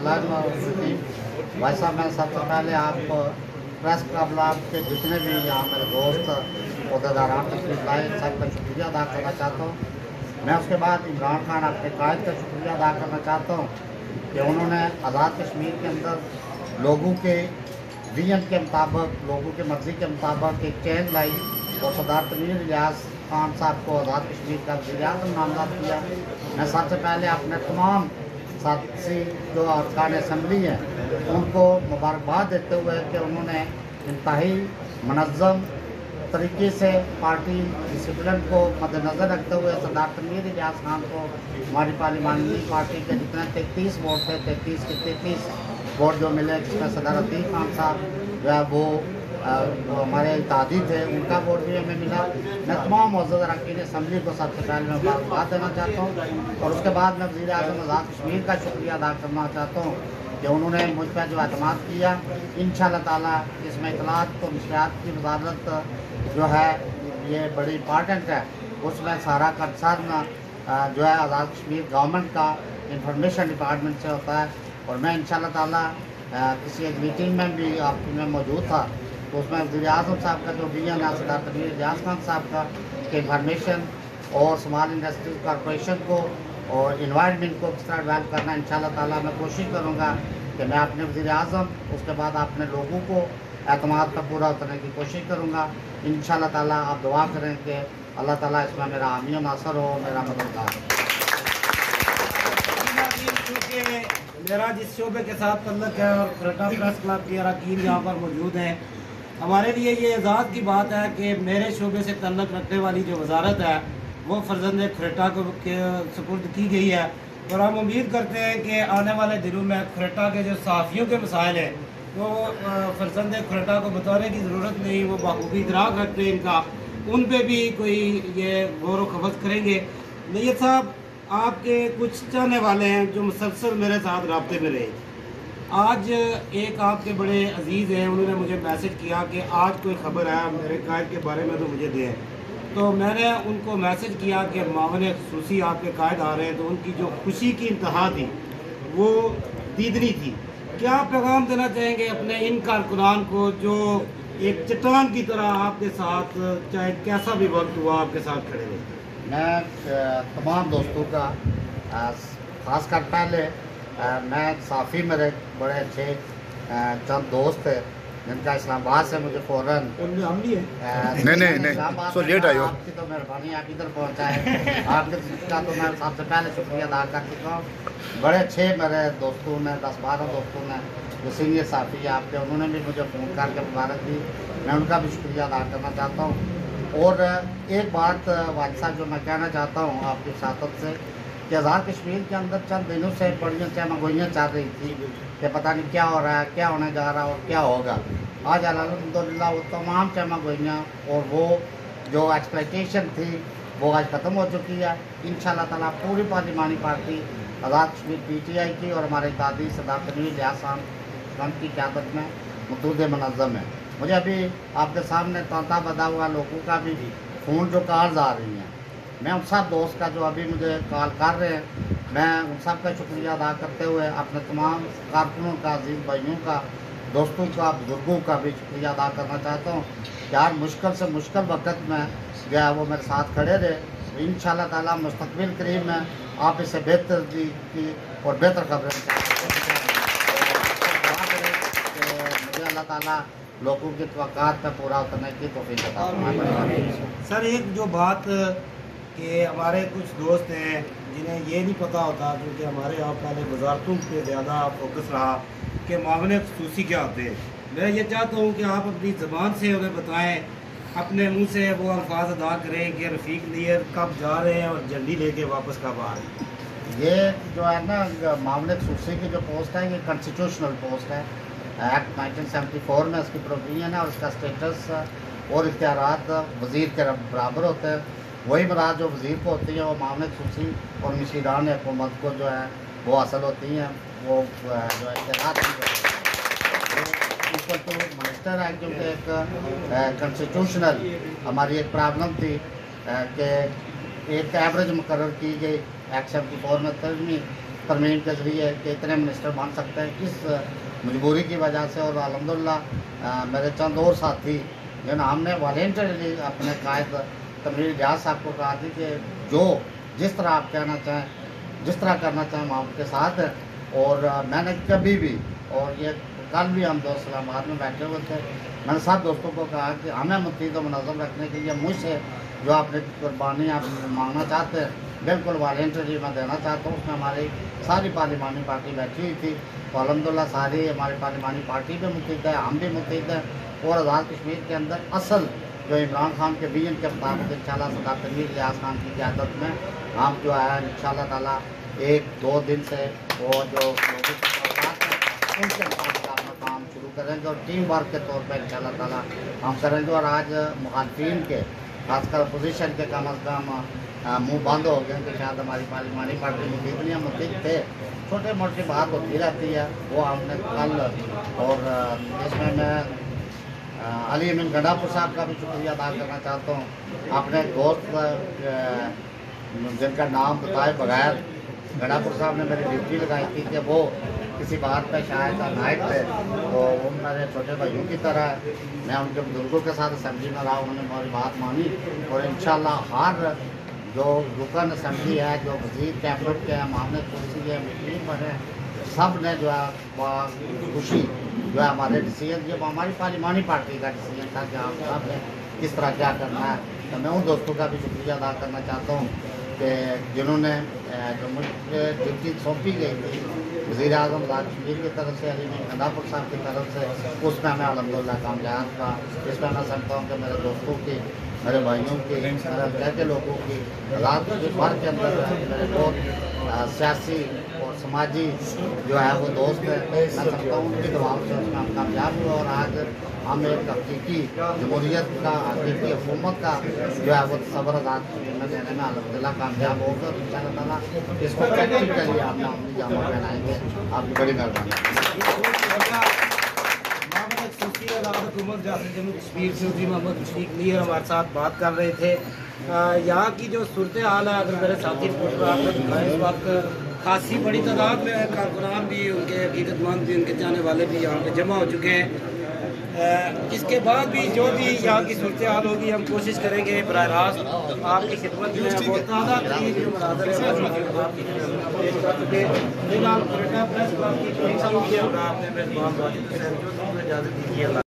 भाई साहब, मैं सबसे पहले आप प्रेस क्लब के जितने भी यहाँ मेरे दोस्त अहदेदारान तशरीफ लाए, सबका शुक्रिया अदा करना चाहता हूँ। मैं उसके बाद इमरान खान अपने कायद का शुक्रिया अदा करना चाहता हूँ कि उन्होंने आज़ाद कश्मीर के अंदर लोगों के विजन के मुताबिक, लोगों की मर्ज़ी के मुताबिक एक चेंज लाई और सरदार तमीर इलियास खान साहब को आज़ाद कश्मीर का वज़ीर-ए-आज़म नामज़द किया। मैं सबसे पहले अपने तमाम साथी जो अरकान असम्बली हैं उनको मुबारकबाद देते हुए कि उन्होंने इंतहाई मुनज़्ज़म तरीके से पार्टी डिसिप्लिन को मद्देनज़र रखते हुए सरदार तमीर इलियास खान को हमारी पार्लिमानी पार्टी के जितने 33 वोट थे, 33 के 33 वोट जो मिले, जिसमें सदर अतीक खान साहब जो है वो हमारे इत्तेहादी थे, उनका वोट भी हमें मिला। मैं तमाम मौजूद अरकान असम्बली को सबसे पहले मैं मुबारकबाद देना चाहता हूँ और उसके बाद मैं वज़ीर-ए-आज़म आज़ाद कश्मीर का शुक्रिया अदा करना चाहता हूँ कि उन्होंने मुझ पर जो एतमाद किया। इंशाअल्लाह ताला इसमें इत्तलात और नशरियात की वज़ारत जो है ये बड़ी इम्पॉर्टेंट है, उसमें सारा कंसर्न जो है आज़ाद कश्मीर गवर्नमेंट का इंफॉर्मेशन डिपार्टमेंट से होता है। और मैं इंशाअल्लाह ताला किसी एक मीटिंग में भी आपकी में मौजूद था, तो उसमें वज़ीर-ए-आज़म साहब का जो विजन है सरदार तमीर इलियास खान साहब का कि इंफॉर्मेशन और स्मॉल इंडस्ट्रीज कॉरपोरेशन को और इन्वायरमेंट को किस तरह डेवलप करना, इंशाअल्लाह ताला मैं कोशिश करूँगा कि मैं अपने वज़ीर-ए-आज़म उसके बाद अपने लोगों को एतमाद पर पूरा उतरने की कोशिश करूँगा। इंशाअल्लाह ताला आप दुआ करें कि अल्लाह ताला इसमें मेरा हामी और नासर हो, मेरा मददगार। क्योंकि मेरा जिस शोबे के साथ तल्लुक़ है और खरटा प्रेस क्लब के अरकान यहाँ पर मौजूद हैं, हमारे लिए ये एजाज़ की बात है कि मेरे शोबे से तल्लुक़ रखने वाली जो वजारत है वो फर्जंद खरटा को सुपुर्द की गई है और हम उम्मीद करते हैं कि आने वाले दिनों में खरटा के जो सहाफ़ियों के मसाइल हैं वो फर्जंद खरटा को बताने की ज़रूरत नहीं, वो बाखूबी इदराक रखते हैं इनका, उन पे भी कोई ये गौर व खबत करेंगे। नैयत साहब, आपके कुछ चाहने वाले हैं जो मुसलसल मेरे साथ राब्ते में रहे। आज एक आपके बड़े अजीज़ हैं, उन्होंने मुझे मैसेज किया कि आज कोई ख़बर है मेरे कायद के बारे में तो मुझे दें। तो मैंने उनको मैसेज किया कि मावन ख़ुसूसी आपके कायद आ रहे हैं, तो उनकी जो खुशी की इंतहा थी वो दीदनी थी। क्या पैगाम देना चाहेंगे अपने इन कारकुनान को जो एक चट्टान की तरह आपके साथ चाहे कैसा भी वक्त हुआ आपके साथ खड़े हुए? मैं तमाम दोस्तों का ख़ास कर पहले मैं साफ़ी मेरे बड़े अच्छे चंद दोस्त थे जिनका इस्लामाबाद से मुझे फ़ौरन नहीं सो लेट आयो। आपकी तो मेहरबानी, आप इधर पहुँचाए, आपका तो मैं सबसे पहले शुक्रिया अदा कर चुका हूँ। बड़े अच्छे मेरे दोस्तों ने 10-12 दोस्तों ने जो सीनियर साफ़ी है आपके, उन्होंने भी मुझे फ़ोन करके मुबारक दी, मैं उनका भी शुक्रिया अदा करना चाहता हूँ। और एक बात वाहिद साहब जो मैं कहना चाहता हूँ आपकी साथत से कि आज़ाद कश्मीर के अंदर चंद दिनों से बड़ियाँ चमगोइयाँ चल रही थी कि पता नहीं क्या हो रहा है, क्या होने जा रहा है और क्या होगा। आज अल्हम्दुलिल्लाह वो तमाम चमगोइयाँ और वो जो एक्सप्लॉयटेशन थी वो आज ख़त्म हो चुकी है। इंशाअल्लाह ताला पूरी पार्लिमानी पार्टी आज़ाद कश्मीर PTI की और हमारे दादी सरदार तमीर इलियास खान की क़यादत में मतूद मुनज़्ज़म है। मुझे अभी आपके सामने तांता बदा हुआ लोगों का भी फ़ोन जो कॉल्स आ रही हैं, मैं उन सब दोस्त का जो अभी मुझे कॉल कर रहे हैं, मैं उन सब का शुक्रिया अदा करते हुए अपने तमाम कारकुनों का, अजीज़ भाइयों का, दोस्तों का, बुज़ुर्गों का भी शुक्रिया अदा करना चाहता हूँ कि यार मुश्किल से मुश्किल वक्त में जो है वो मेरे साथ खड़े रहे। इंशाअल्लाह ताला मुस्तक़बिल करीब में आप इसे बेहतर की और बेहतर खबरें मुझे अल्लाह ताला लोगों की तवक्कात पर पूरा उतरने की तौफीक अता फरमाए। सर, एक जो बात कि हमारे कुछ दोस्त हैं जिन्हें ये नहीं पता होता, क्योंकि हमारे यहाँ पहले वजारतों पे ज़्यादा फोकस रहा कि मामले ख़ुसूसी क्या होते हैं। मैं ये चाहता हूँ कि आप अपनी ज़बान से उन्हें बताएं, अपने मुंह से वो अल्फाज अदा करें कि रफ़ीक नियर कब जा रहे हैं और झंडी लेके वापस कब आ रहे हैं। ये जो है ना मामले ख़ुसूसी की जो पोस्ट है ये कॉन्स्टिट्यूशनल पोस्ट है। एक्ट 1974 में इसकी प्रोविजन है और इसका स्टेटस और इख्तियारात वज़ीर के बराबर होते हैं। वही बरात जो वज़ीर को होती है वो मामले ख़ुसूसी और मशीरान हुकूमत को जो है वो हासिल होती हैं, वो जो है इख्तियारात इक्वल टू मिनिस्टर है। क्योंकि एक कॉन्स्टिट्यूशनल हमारी एक प्रॉब्लम थी कि एक एवरेज मुकर्रर की गई एक्ट 74 में तर्जमी तरमीम के ज़रिए कि इतने मिनिस्टर बन सकते हैं, किस मजबूरी की वजह से। और अल्हम्दुलिल्लाह मेरे चंद और साथी जो ना हमने वॉलेंटरली अपने कायद तनवीर इलियास साहब को कहा थी कि जो जिस तरह आप कहना चाहें, जिस तरह करना चाहें हम आपके साथ हैं। और मैंने कभी भी, और ये कल भी हम दोस्त इस्लामाबाद में बैठे हुए थे, मैंने सब दोस्तों को कहा कि हमें मुत्तहिद व मुनज़्ज़म रखने के लिए मुझसे जो आपने कुर्बानी आप मांगना चाहते हैं, बिल्कुल वॉलेंटरी मैं देना चाहता हूँ। उसमें हमारी सारी पार्लिमानी पार्टी बैठी हुई थी, तो अल्हम्दुलिल्लाह सारी हमारी पार्लिमानी पार्टी भी मुत्तहिद है, हम भी मुत्तहिद हैं। और आज़ाद कश्मीर के अंदर असल जो इमरान खान के विजन के मुताबिक इंशाअल्लाह सरदार तनवीर इलियास खान की क़यादत में हम जो है इंशाअल्लाह ताला 1-2 दिन से वो जो लोगों की तादाद है उनके मुताबिक अपना काम शुरू करेंगे और टीम वर्क के तौर पर इंशाअल्लाह ताला हम करेंगे। और आज मुखालफिन के खासकर अपोजिशन के कम अज़ कम मुँह बंद हो गए कि शायद हमारी पार्लिमानी पार्टी में कितनी मुद्दे थे, छोटे मोटी बात होती रहती है, वो हमने कल। और इसमें मैं अली अमीन गंडापुर साहब का भी शुक्रिया अदा करना चाहता हूँ, अपने दोस्त जिनका नाम बताए बगैर गंडापुर साहब ने मेरी ड्यूटी लगाई थी कि वो किसी बात पे शायद नाइट पे, तो वो मेरे छोटे भाइयों की तरह है। मैं उनके बुजुर्गों के साथ असेंबली में रहा, उन्होंने मेरी बात मानी। और इंशाअल्लाह हर जो रुकन असेंबली है, जो वज़ीर कैबिनेट के हैं, मामले कुर्सी है, मीटिंग पर है, सब ने जो है खुशी जो है हमारे डिसीजन, जब हमारी पार्लिमानी पार्टी का डिसीजन था कि आप सब ने किस तरह क्या करना है, तो मैं उन दोस्तों का भी शुक्रिया अदा करना चाहता हूँ कि जिन्होंने जो मुझे ड्यूटी सौंपी गई थी वज़ीर आज़म आज़ाद कश्मीर की तरफ से, अली अमीन गंडापुर साहब की तरफ से, उसमें मैं अल्हम्दुलिल्लाह कामयाब था। इसमें मैं समझता हूँ कि मेरे दोस्तों की, मेरे भाइयों की, मेरे घर के लोगों की, आज़ाद कश्मीर भर के अंदर मेरे बहुत सियासी और समाजी जो है वो दोस्त है, मैं समझता हूँ उनकी दबाव से उसमें हम कामयाब हुए। और आज हम एक हकीकी जमहूरियत का, हकीकी हुकूमत का जो है वो तस्वर आज़ाद कश्मीर में देने में अल्हम्दुलिल्लाह कामयाब होगा। और इंशाअल्लाह ताला इसको प्रैक्टिकली आप मामूली जामा पहनाएंगे। आपकी बड़ी मेहरबानी। जम्मू कश्मीर चौधरी मोहम्मद मुशफीक मीर हमारे साथ बात कर रहे थे। यहाँ की जो सूरत हाल है, अगर मेरे साथी रिपोर्टर आपको दिखाएं, इस वक्त खासी बड़ी तादाद में कारकुनान भी, उनके हकीकतमंद भी, उनके चाहने वाले भी यहाँ पे जमा हो चुके हैं। इसके बाद भी जो भी यहाँ की सूरत हाल होगी, हम कोशिश करेंगे बराह रास्त आपकी खिदमत में बहुत तादाद जो मुनाज़र है पेश कर चुके। फिलहाल प्रेस क्लब की आपने मेजबान इजाज़त दीजिए।